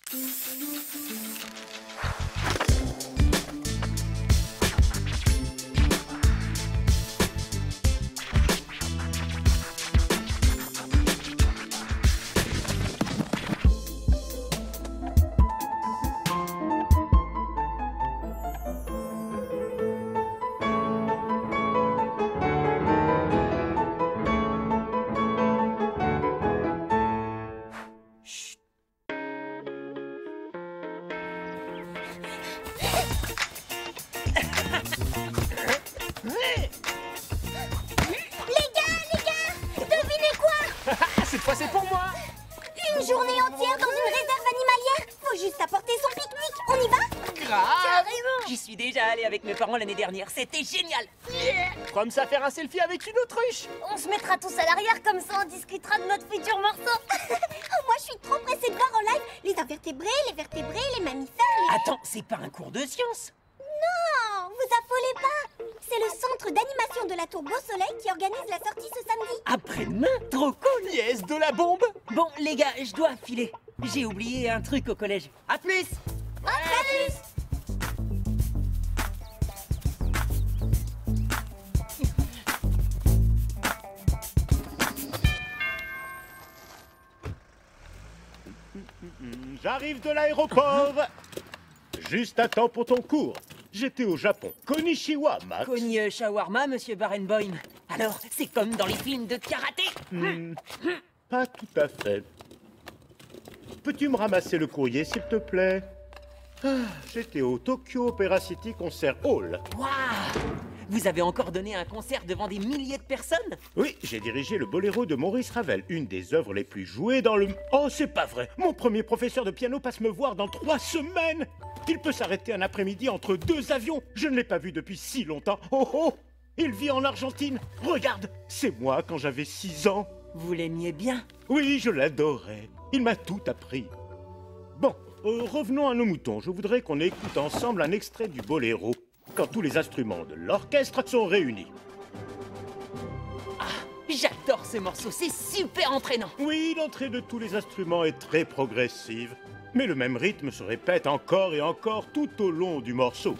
Cette fois, c'est pour moi! Une journée entière dans une réserve animalière. Faut juste apporter son pique-nique. On y va? Grave! Carrément! J'y suis déjà allé avec mes parents l'année dernière. C'était génial! Comme ça, faire un selfie avec une autruche! On se mettra tous à l'arrière, comme ça on discutera de notre futur morceau. Oh, moi, je suis trop pressée de voir en live les invertébrés, les vertébrés, les mammifères, les... Attends, c'est pas un cours de science! Non, vous affolez pas. C'est le centre d'animation de la Tour Beau Soleil qui organise la sortie ce samedi. Après-demain? Trop cool! Yes, de la bombe! Bon, les gars, je dois filer. J'ai oublié un truc au collège. À plus! À plus. J'arrive de l'aéroport. Juste à temps pour ton cours. J'étais au Japon. Konnichiwa, Max. Cogne shawarma, monsieur Barenboim. Alors, c'est comme dans les films de karaté? Pas tout à fait. Peux-tu me ramasser le courrier, s'il te plaît? J'étais au Tokyo Opera City Concert Hall. Waouh! Vous avez encore donné un concert devant des milliers de personnes? Oui, j'ai dirigé le Boléro de Maurice Ravel, une des œuvres les plus jouées dans le... Oh, c'est pas vrai! Mon premier professeur de piano passe me voir dans 3 semaines! Il peut s'arrêter un après-midi entre 2 avions! Je ne l'ai pas vu depuis si longtemps! Oh oh! Il vit en Argentine! Regarde! C'est moi quand j'avais 6 ans! Vous l'aimiez bien? Oui, je l'adorais. Il m'a tout appris. Bon, revenons à nos moutons. Je voudrais qu'on écoute ensemble un extrait du Boléro, quand tous les instruments de l'orchestre sont réunis. J'adore ce morceau, c'est super entraînant. Oui, l'entrée de tous les instruments est très progressive, mais le même rythme se répète encore et encore tout au long du morceau.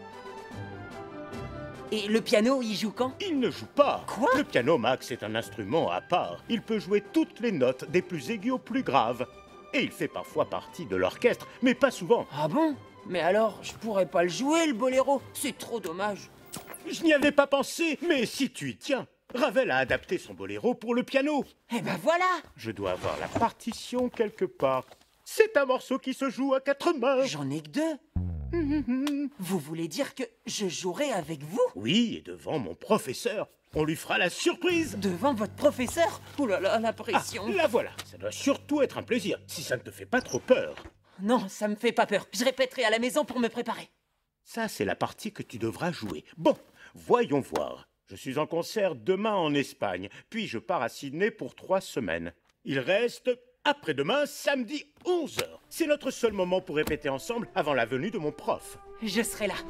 Et le piano, il joue quand? Il ne joue pas. Quoi? Le piano, Max, est un instrument à part. Il peut jouer toutes les notes, des plus aiguës aux plus graves. Et il fait parfois partie de l'orchestre, mais pas souvent. Ah bon? Mais alors, je pourrais pas le jouer, le boléro. C'est trop dommage. Je n'y avais pas pensé, mais si tu y tiens, Ravel a adapté son boléro pour le piano. Eh ben voilà! Je dois avoir la partition quelque part. C'est un morceau qui se joue à 4 mains. J'en ai que 2. Vous voulez dire que je jouerai avec vous? Oui, et devant mon professeur. On lui fera la surprise. Devant votre professeur? Ouh là là, la pression. La voilà. Ça doit surtout être un plaisir, si ça ne te fait pas trop peur. Non, ça me fait pas peur. Je répéterai à la maison pour me préparer. Ça, c'est la partie que tu devras jouer. Bon, voyons voir. Je suis en concert demain en Espagne, puis je pars à Sydney pour 3 semaines. Il reste après-demain, samedi 11h. C'est notre seul moment pour répéter ensemble avant la venue de mon prof. Je serai là.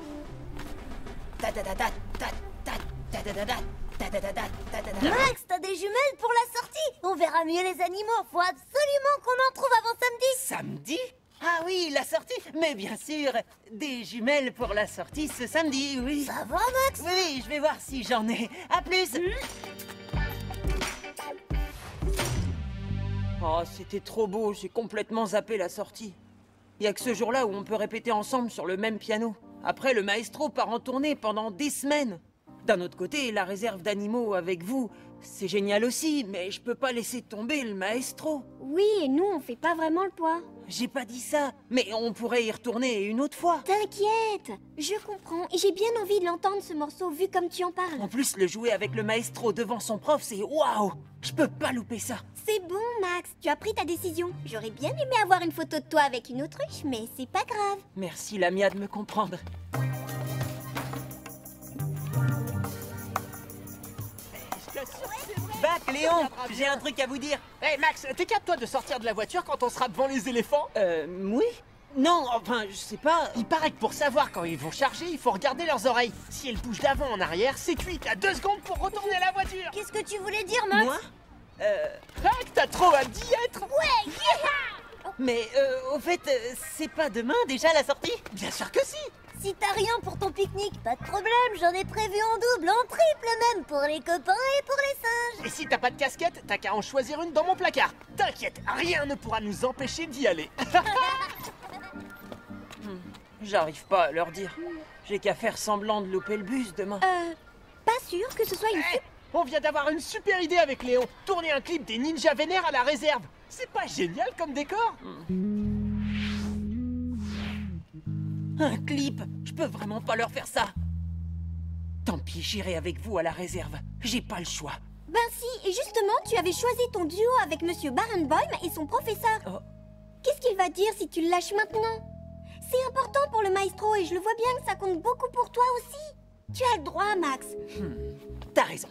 Max, t'as des jumelles pour la sortie? On verra mieux les animaux. Faut absolument qu'on en trouve avant samedi. Samedi? Ah oui, la sortie. Mais bien sûr, des jumelles pour la sortie ce samedi, oui. Ça va, Max? Oui, je vais voir si j'en ai. À plus. Oh, c'était trop beau, j'ai complètement zappé la sortie. Il y a que ce jour-là où on peut répéter ensemble sur le même piano. Après, le maestro part en tournée pendant des semaines. D'un autre côté, la réserve d'animaux avec vous, c'est génial aussi, mais je peux pas laisser tomber le maestro. Oui, et nous, on fait pas vraiment le poids. J'ai pas dit ça, mais on pourrait y retourner une autre fois. T'inquiète, je comprends. Et j'ai bien envie de l'entendre, ce morceau, vu comme tu en parles. En plus, le jouer avec le maestro devant son prof, c'est waouh! Je peux pas louper ça. C'est bon, Max, tu as pris ta décision. J'aurais bien aimé avoir une photo de toi avec une autruche, mais c'est pas grave. Merci, Lamia, de me comprendre. Bac, Léon, j'ai un truc à vous dire. Hé Max, t'es capable toi de sortir de la voiture quand on sera devant les éléphants? Oui? Non, enfin, je sais pas. Il paraît que pour savoir quand ils vont charger, il faut regarder leurs oreilles. Si elles bougent d'avant en arrière, c'est cuit. T'as 2 secondes pour retourner la voiture. Qu'est-ce que tu voulais dire, Max? Moi? Ah, que t'as trop hâte d'y être. Ouais, yeah! Oh, Mais au fait, c'est pas demain déjà la sortie? Bien sûr que si. Si t'as rien pour ton pique-nique, pas de problème, j'en ai prévu en double, en triple même, pour les copains et pour les singes. Et si t'as pas de casquette, t'as qu'à en choisir une dans mon placard. T'inquiète, rien ne pourra nous empêcher d'y aller. J'arrive pas à leur dire. J'ai qu'à faire semblant de louper le bus demain. Pas sûr que ce soit une... Eh, on vient d'avoir une super idée avec Léon. Tourner un clip des ninjas vénères à la réserve. C'est pas génial comme décor? Un clip? Je peux vraiment pas leur faire ça. Tant pis, j'irai avec vous à la réserve. J'ai pas le choix. Ben si, et justement, tu avais choisi ton duo avec Monsieur Barenboim et son professeur. Oh. Qu'est-ce qu'il va dire si tu le lâches maintenant? C'est important pour le maestro et je le vois bien que ça compte beaucoup pour toi aussi. Tu as le droit, Max. T'as raison.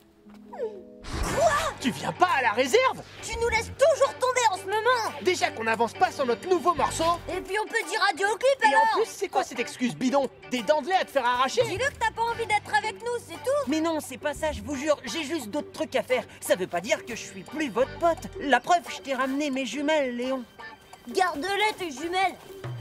Tu viens pas à la réserve? Tu nous laisses toujours tomber en ce moment. Déjà qu'on n'avance pas sur notre nouveau morceau. Et puis on peut dire adieu au clip Et alors. en plus, c'est quoi cette excuse bidon? Des dents de lait à te faire arracher? Dis-le que t'as pas envie d'être avec nous, c'est tout. Mais non, c'est pas ça, je vous jure. J'ai juste d'autres trucs à faire. Ça veut pas dire que je suis plus votre pote. La preuve, je t'ai ramené mes jumelles, Léon. Garde-les tes jumelles.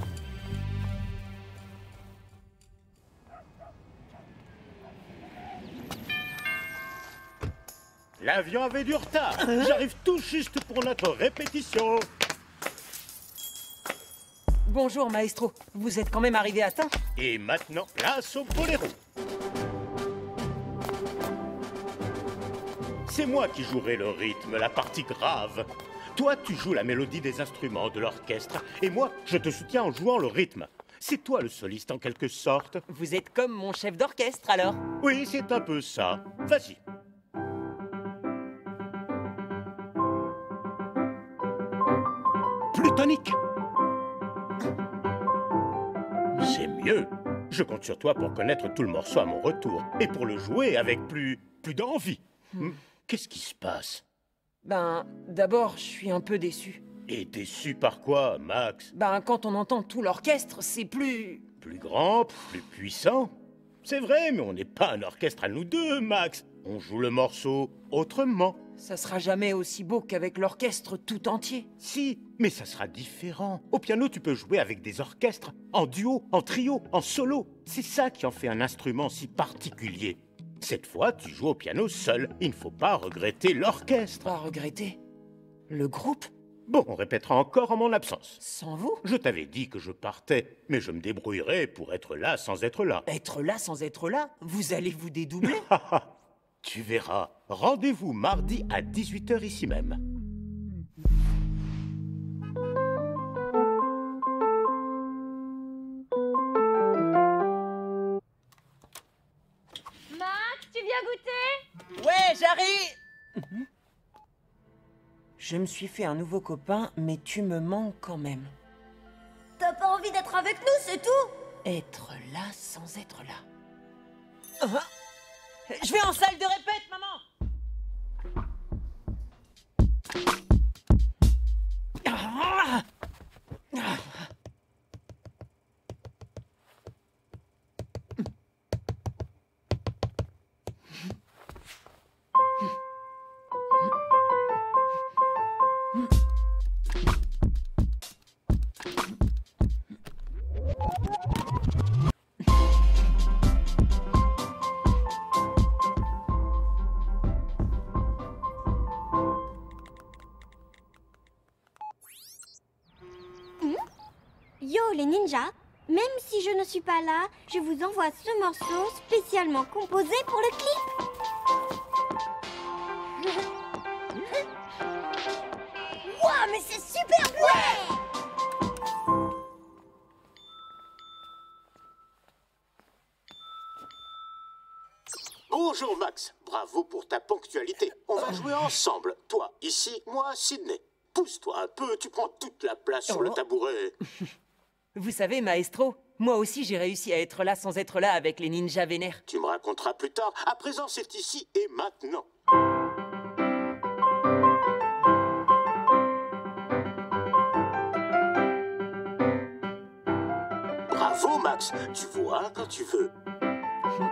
L'avion avait du retard. J'arrive tout juste pour notre répétition. Bonjour, maestro. Vous êtes quand même arrivé à temps? Et maintenant, place au boléro. C'est moi qui jouerai le rythme, la partie grave. Toi, tu joues la mélodie des instruments de l'orchestre. Et moi, je te soutiens en jouant le rythme. C'est toi le soliste en quelque sorte. Vous êtes comme mon chef d'orchestre, alors? Oui, c'est un peu ça. Vas-y. Plutonique. C'est mieux. Je compte sur toi pour connaître tout le morceau à mon retour. Et pour le jouer avec plus d'envie. Qu'est-ce qui se passe? Ben, d'abord, je suis un peu déçu. Et déçu par quoi, Max? Ben, quand on entend tout l'orchestre, c'est plus... Plus grand, plus puissant? C'est vrai, mais on n'est pas un orchestre à nous deux, Max. On joue le morceau autrement. Ça sera jamais aussi beau qu'avec l'orchestre tout entier. Si, mais ça sera différent. Au piano, tu peux jouer avec des orchestres, en duo, en trio, en solo. C'est ça qui en fait un instrument si particulier. Cette fois, tu joues au piano seul. Il ne faut pas regretter l'orchestre. Pas regretter. Le groupe? Bon, on répétera encore en mon absence. Sans vous? Je t'avais dit que je partais, mais je me débrouillerai pour être là sans être là. Être là sans être là? Vous allez vous dédoubler? Tu verras. Rendez-vous mardi à 18h ici même. Max, tu viens goûter? Ouais, j'arrive! Je me suis fait un nouveau copain, mais tu me manques quand même. T'as pas envie d'être avec nous, c'est tout? Être là sans être là. Je vais en salle de répète, maman! Yo les ninjas, même si je ne suis pas là, je vous envoie ce morceau spécialement composé pour le clip. Wow, mais c'est super ouais! Bonjour Max, bravo pour ta ponctualité. On va jouer ensemble. Toi ici, moi Sydney. Pousse-toi un peu, tu prends toute la place sur le tabouret. Vous savez, maestro, moi aussi j'ai réussi à être là sans être là avec les ninjas vénères. Tu me raconteras plus tard. À présent, c'est ici et maintenant. Bravo Max, tu vois quand tu veux.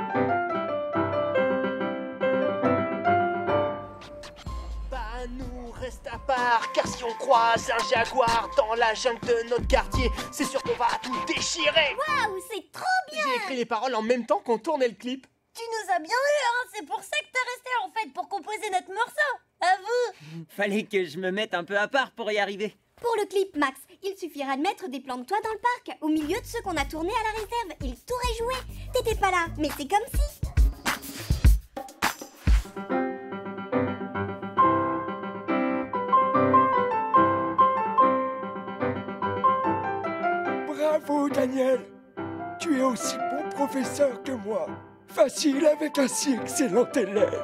Pas nous reste à part, car si on croise un jaguar dans la jungle de notre quartier, c'est sûr qu'on va tout déchirer. Waouh, c'est trop bien! J'ai écrit les paroles en même temps qu'on tournait le clip. Tu nous as bien eu, hein! C'est pour ça que t'es resté en fait, pour composer notre morceau! À vous! Fallait que je me mette un peu à part pour y arriver. Pour le clip, Max, il suffira de mettre des plans de toi dans le parc, au milieu de ceux qu'on a tournés à la réserve. Ils t'auraient joué. T'étais pas là, mais c'est comme si. Bravo, Daniel! Tu es aussi bon professeur que moi. Facile avec un si excellent élève.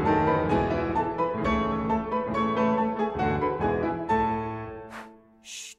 Chut,